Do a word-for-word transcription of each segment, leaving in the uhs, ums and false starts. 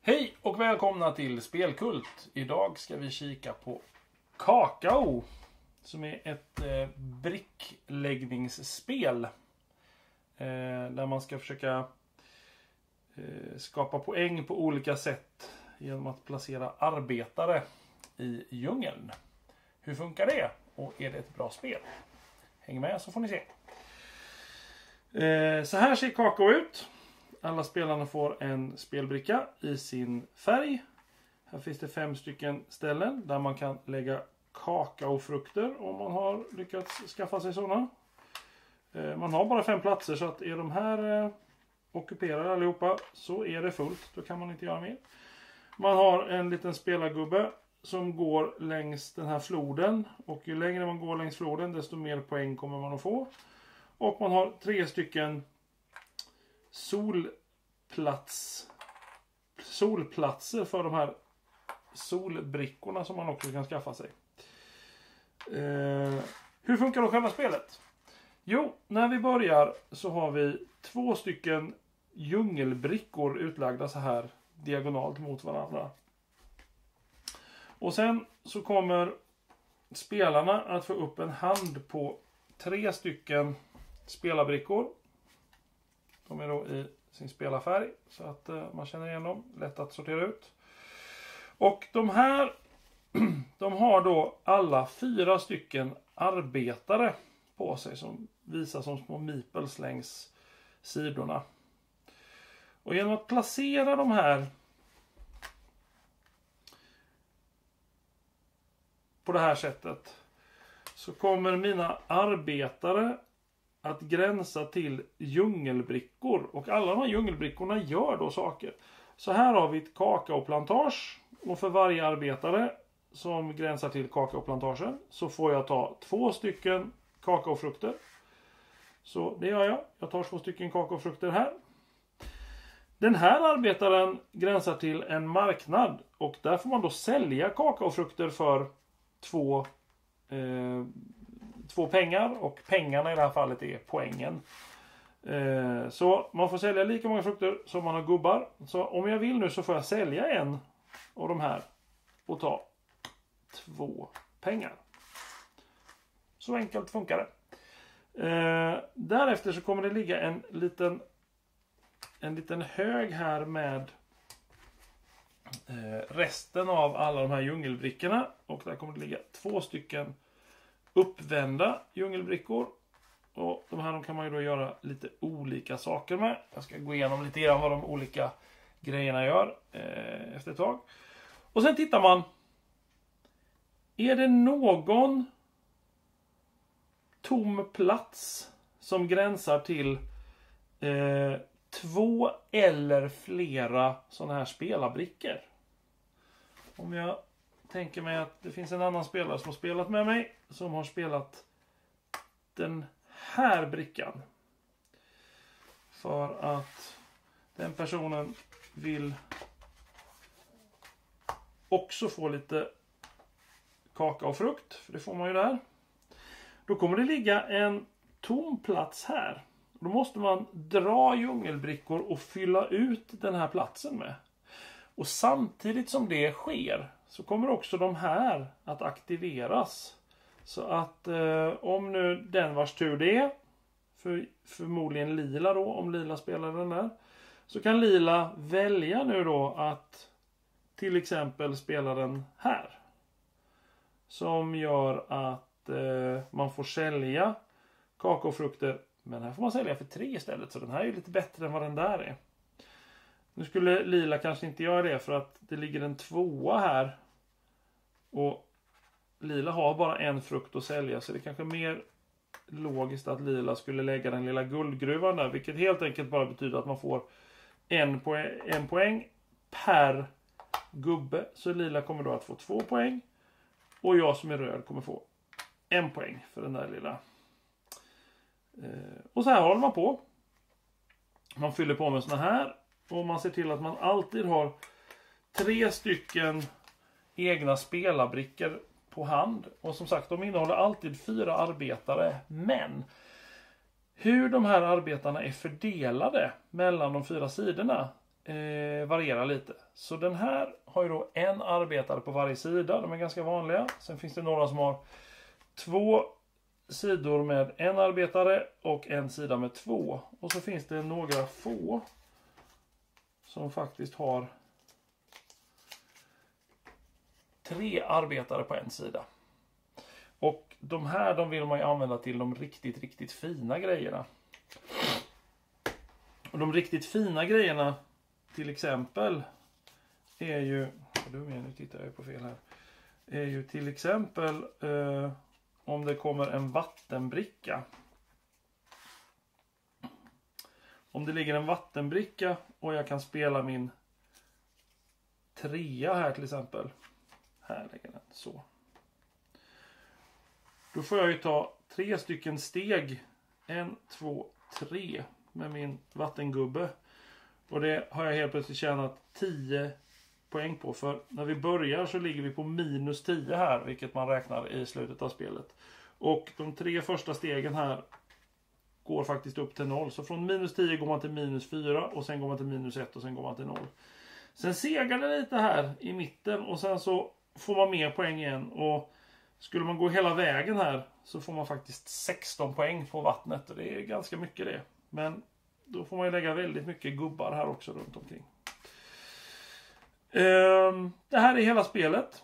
Hej och välkomna till Spelkult. Idag ska vi kika på Kakao, som är ett eh, brickläggningsspel. Eh, där man ska försöka eh, skapa poäng på olika sätt genom att placera arbetare i djungeln. Hur funkar det? Och är det ett bra spel? Häng med så får ni se. Eh, så här ser Kakao ut. Alla spelarna får en spelbricka i sin färg. Här finns det fem stycken ställen där man kan lägga kakaofrukter om man har lyckats skaffa sig sådana. Man har bara fem platser, så att är de här ockuperade allihopa så är det fullt. Då kan man inte göra mer. Man har en liten spelargubbe som går längs den här floden. Och ju längre man går längs floden desto mer poäng kommer man att få. Och man har tre stycken solplats solplatser för de här solbrickorna som man också kan skaffa sig. Eh, hur funkar då själva spelet? Jo, när vi börjar så har vi två stycken djungelbrickor utlagda så här diagonalt mot varandra. Och sen så kommer spelarna att få upp en hand på tre stycken spelarbrickor. De är då i sin spelarfärg så att uh, man känner igen dem. Lätt att sortera ut. Och de här de har då alla fyra stycken arbetare på sig som visar som små meeples längs sidorna. Och genom att placera de här på det här sättet så kommer mina arbetare att gränsa till djungelbrickor. Och alla de här djungelbrickorna gör då saker. Så här har vi ett kakaoplantage. Och för varje arbetare som gränsar till kakaoplantagen så får jag ta två stycken kakaofrukter. Så det gör jag. Jag tar två stycken kakaofrukter här. Den här arbetaren gränsar till en marknad. Och där får man då sälja kakaofrukter för två eh, Två pengar, och pengarna i det här fallet är poängen. Eh, så man får sälja lika många frukter som man har gubbar. Så om jag vill nu så får jag sälja en av de här och ta två pengar. Så enkelt funkar det. Eh, därefter så kommer det ligga en liten en liten hög här med eh, resten av alla de här djungelbrickorna. Och där kommer det ligga två stycken uppvända djungelbrickor. Och de här de kan man ju då göra lite olika saker med. Jag ska gå igenom lite grann vad de olika grejerna gör eh, efter ett tag. Och sen tittar man. Är det någon tom plats som gränsar till eh, två eller flera sådana här spelarbrickor? Om jag tänker mig att det finns en annan spelare som har spelat med mig. Som har spelat den här brickan. För att den personen vill också få lite kakaofrukt. För det får man ju där. Då kommer det ligga en tom plats här. Då måste man dra djungelbrickor och fylla ut den här platsen med. Och samtidigt som det sker så kommer också de här att aktiveras. Så att eh, om nu den vars tur det är, för, förmodligen lila då, om lila spelar den där. Så kan lila välja nu då att till exempel spela den här. Som gör att eh, man får sälja kakaofrukter. Men här får man sälja för tre istället, så den här är lite bättre än vad den där är. Nu skulle lila kanske inte göra det för att det ligger en tvåa här. Och lila har bara en frukt att sälja, så det är kanske mer logiskt att lila skulle lägga den lilla guldgruvan där. Vilket helt enkelt bara betyder att man får en poäng, en poäng per gubbe. Så lila kommer då att få två poäng. Och jag som är röd kommer få en poäng för den där lilla. Och så här håller man på. Man fyller på med såna här. Och man ser till att man alltid har tre stycken egna spelarbrickor på hand. Och som sagt, de innehåller alltid fyra arbetare. Men hur de här arbetarna är fördelade mellan de fyra sidorna eh, varierar lite. Så den här har ju då en arbetare på varje sida. De är ganska vanliga. Sen finns det några som har två sidor med en arbetare och en sida med två. Och så finns det några få som faktiskt har tre arbetare på en sida. Och de här de vill man ju använda till de riktigt, riktigt fina grejerna. Och de riktigt fina grejerna till exempel är ju... Nu tittar jag på fel här. Är ju till exempel eh, om det kommer en vattenbricka. Om det ligger en vattenbricka och jag kan spela min trea här till exempel. Här lägger den så. Då får jag ju ta tre stycken steg. En, två, tre med min vattengubbe. Och det har jag helt plötsligt tjänat tio poäng på. För när vi börjar så ligger vi på minus tio här. Vilket man räknar i slutet av spelet. Och de tre första stegen här går faktiskt upp till noll. Så från minus tio går man till minus fyra. Och sen går man till minus ett och sen går man till noll. Sen segar det lite här i mitten. Och sen så får man mer poäng igen. Och skulle man gå hela vägen här så får man faktiskt sexton poäng på vattnet. Och det är ganska mycket det. Men då får man ju lägga väldigt mycket gubbar här också runt omkring. Ehm, det här är hela spelet.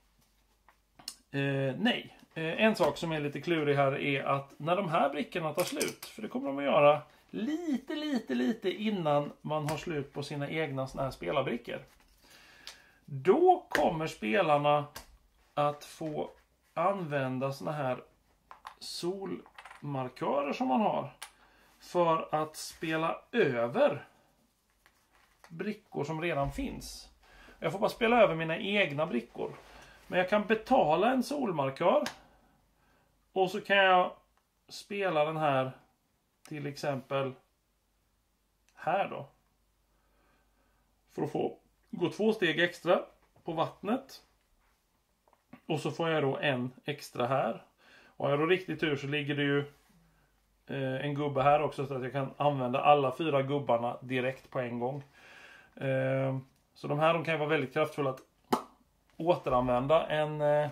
Ehm, nej. Ehm, en sak som är lite klurig här är att när de här brickorna tar slut. För det kommer de att göra lite, lite, lite innan man har slut på sina egna såna här spelarbrickor. Då kommer spelarna att få använda såna här solmarkörer som man har. För att spela över brickor som redan finns. Jag får bara spela över mina egna brickor. Men jag kan betala en solmarkör. Och så kan jag spela den här till exempel här då. För att få gå två steg extra på vattnet. Och så får jag då en extra här. Och har jag då riktigt tur så ligger det ju eh, en gubbe här också. Så att jag kan använda alla fyra gubbarna direkt på en gång. Eh, så de här de kan ju vara väldigt kraftfulla att återanvända en, eh,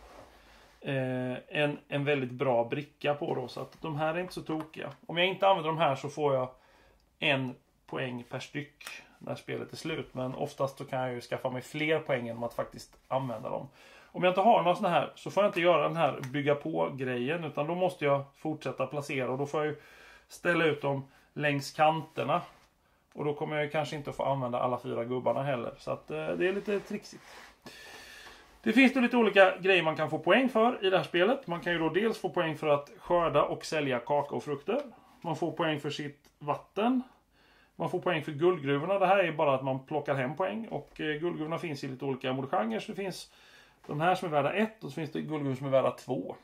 en, en väldigt bra bricka på då. Så att de här är inte så tokiga. Om jag inte använder de här så får jag en poäng per styck när spelet är slut. Men oftast så kan jag ju skaffa mig fler poäng än att faktiskt använda dem. Om jag inte har några sådana här så får jag inte göra den här bygga på grejen. Utan då måste jag fortsätta placera. Och då får jag ju ställa ut dem längs kanterna. Och då kommer jag ju kanske inte få använda alla fyra gubbarna heller. Så att eh, det är lite trixigt. Det finns då lite olika grejer man kan få poäng för i det här spelet. Man kan ju då dels få poäng för att skörda och sälja kakao och frukter. Man får poäng för sitt vatten. Man får poäng för guldgruvorna. Det här är bara att man plockar hem poäng. Och eh, guldgruvorna finns i lite olika modgenrer. Så det finns de här som är värda ett och så finns det guldgruvor som är värda två.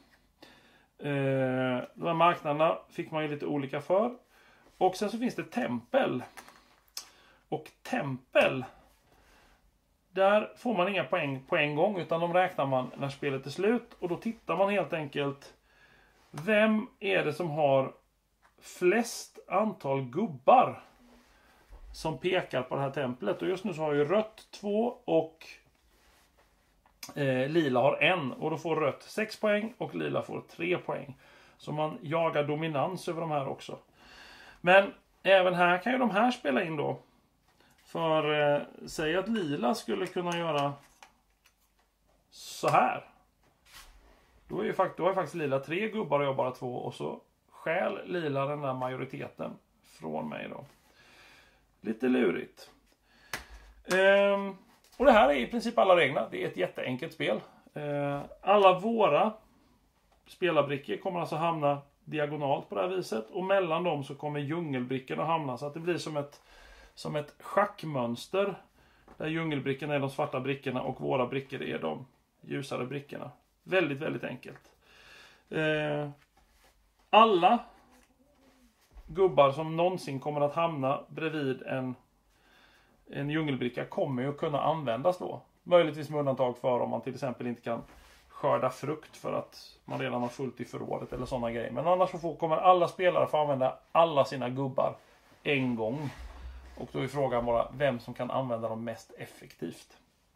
Eh, de här marknaderna fick man ju lite olika för. Och sen så finns det tempel. Och tempel, där får man inga poäng på en gång utan de räknar man när spelet är slut. Och då tittar man helt enkelt, vem är det som har flest antal gubbar som pekar på det här templet. Och just nu så har ju rött två och eh, lila har en. Och då får rött sex poäng och lila får tre poäng. Så man jagar dominans över de här också. Men även här kan ju de här spela in då. För eh, säg att lila skulle kunna göra så här. Då är ju fakt- då är faktiskt lila tre gubbar och jag bara två. Och så stjäl lila den där majoriteten från mig då. Lite lurigt. Ehm, och det här är i princip alla reglerna. Det är ett jätteenkelt spel. Ehm, alla våra spelarbrickor kommer alltså hamna diagonalt på det här viset. Och mellan dem så kommer djungelbrickorna hamna. Så att det blir som ett, som ett schackmönster. Där djungelbrickorna är de svarta brickorna och våra brickor är de ljusare brickorna. Väldigt, väldigt enkelt. Ehm, alla gubbar som någonsin kommer att hamna bredvid en, en djungelbricka kommer ju att kunna användas då. Möjligtvis med undantag för om man till exempel inte kan skörda frukt för att man redan har fullt i förrådet eller sådana grejer. Men annars så får, kommer alla spelare få använda alla sina gubbar en gång. Och då är frågan bara vem som kan använda dem mest effektivt.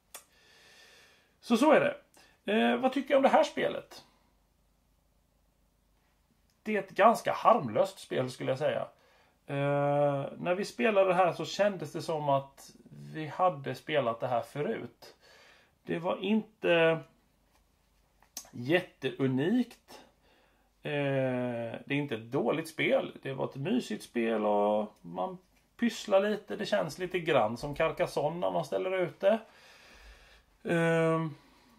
Så så är det. Eh, vad tycker jag om det här spelet? Det är ett ganska harmlöst spel skulle jag säga. Eh, när vi spelade det här så kändes det som att vi hade spelat det här förut. Det var inte jätteunikt. Eh, det är inte ett dåligt spel. Det var ett mysigt spel och man pysslar lite. Det känns lite grann som Carcassonne när man ställer ut det. Eh,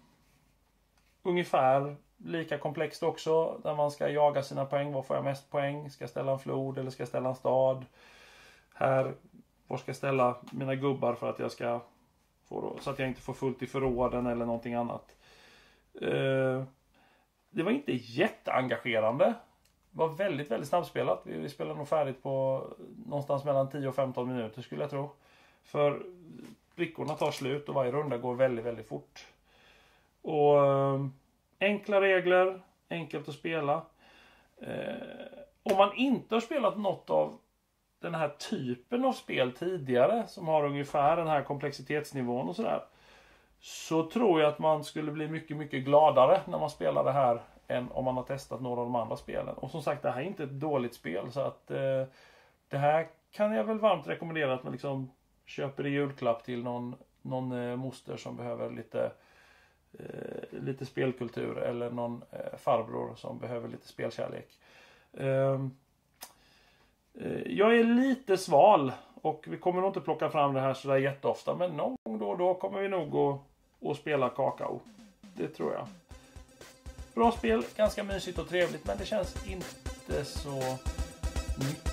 ungefär lika komplext också. Där man ska jaga sina poäng. Var får jag mest poäng? Ska jag ställa en flod eller ska jag ställa en stad? Här, var ska jag ställa mina gubbar för att jag ska få, så att jag inte får fullt i förråden eller någonting annat. Eh, det var inte jätteengagerande. Det var väldigt, väldigt snabbspelat. Vi, vi spelade nog färdigt på någonstans mellan tio och femton minuter skulle jag tro. För brickorna tar slut och varje runda går väldigt, väldigt fort. Och eh, enkla regler, enkelt att spela. Eh, om man inte har spelat något av den här typen av spel tidigare som har ungefär den här komplexitetsnivån och sådär, så tror jag att man skulle bli mycket, mycket gladare när man spelar det här än om man har testat några av de andra spelen. Och som sagt, det här är inte ett dåligt spel, så att eh, det här kan jag väl varmt rekommendera att man liksom köper i julklapp till någon, någon eh, moster som behöver lite eh, lite spelkultur, eller någon eh, farbror som behöver lite spelkärlek. Eh, Jag är lite sval och vi kommer nog inte plocka fram det här sådär jätteofta, men någon gång då och då kommer vi nog gå och spela Kakao. Det tror jag. Bra spel, ganska mysigt och trevligt, men det känns inte så mycket